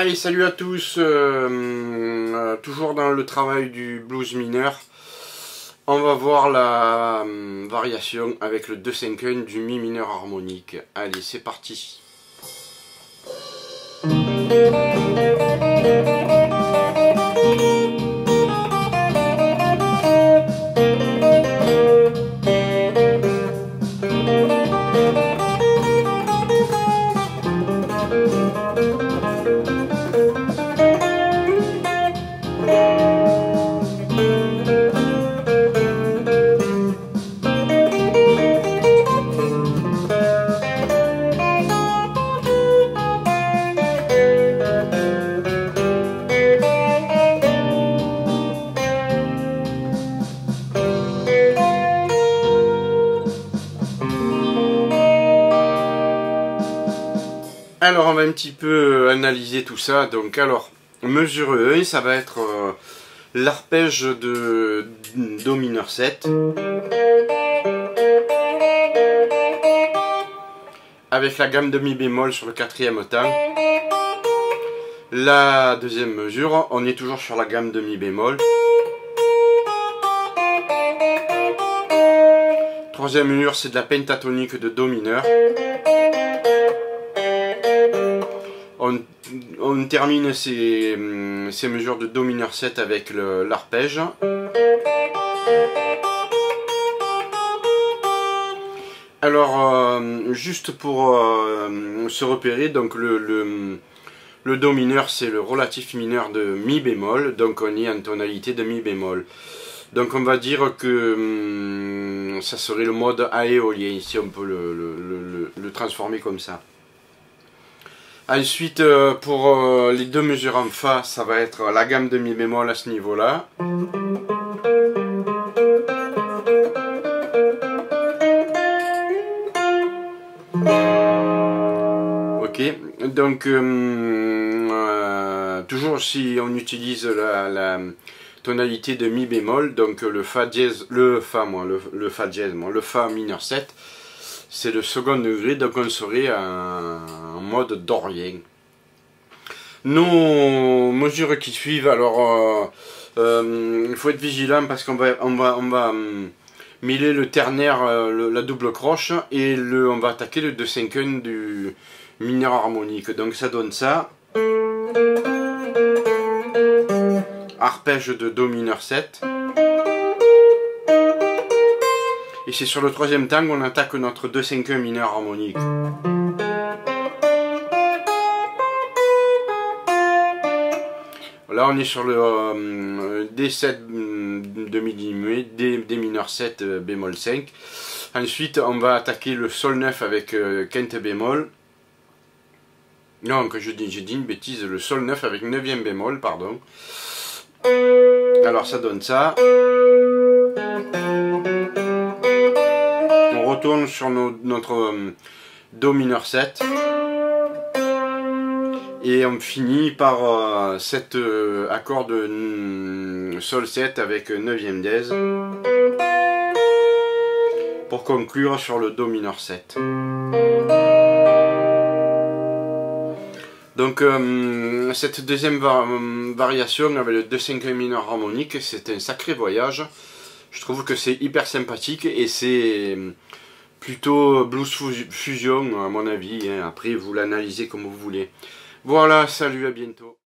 Allez, salut à tous, toujours dans le travail du blues mineur. On va voir la variation avec le 2/5 du mi mineur harmonique. Allez, c'est parti. Alors on va un petit peu analyser tout ça. Donc alors, mesure 1, ça va être l'arpège de Do mineur 7 avec la gamme de mi bémol sur le 4e temps. La deuxième mesure, on est toujours sur la gamme de mi bémol. Troisième mesure, c'est de la pentatonique de Do mineur. On termine ces mesures de Do mineur 7 avec l'arpège. Alors, juste pour se repérer, donc le Do mineur, c'est le relatif mineur de Mi bémol, donc on est en tonalité de Mi bémol. Donc on va dire que ça serait le mode aéolien, si on peut le transformer comme ça. Ensuite, pour les deux mesures en Fa, ça va être la gamme de Mi bémol à ce niveau-là. Ok, donc toujours si on utilise la tonalité de Mi bémol, donc le Fa dièse, le Fa mineur 7, c'est le second degré, donc on serait en mode dorien. Nos mesures qui suivent, alors il faut être vigilant parce qu'on va mêler le ternaire, la double croche, et on va attaquer le 2/5 du mineur harmonique. Donc ça donne ça. Arpège de Do mineur 7. Et c'est sur le 3e temps qu'on attaque notre 2/5 mineur harmonique. Là on est sur le D7 demi diminué, D mineur 7 bémol 5. Ensuite on va attaquer le Sol 9 avec quinte bémol. Non, que je dis une bêtise, le Sol 9 avec 9e bémol, pardon. Alors ça donne ça. On retourne sur notre Do mineur 7. Et on finit par cet accord de Sol 7 avec 9e dièse. Pour conclure sur le Do mineur 7. Donc cette deuxième variation avec le 2/5 mineur harmonique, c'est un sacré voyage. Je trouve que c'est hyper sympathique et c'est plutôt blues fusion à mon avis, hein. Après vous l'analysez comme vous voulez. Voilà, salut, à bientôt.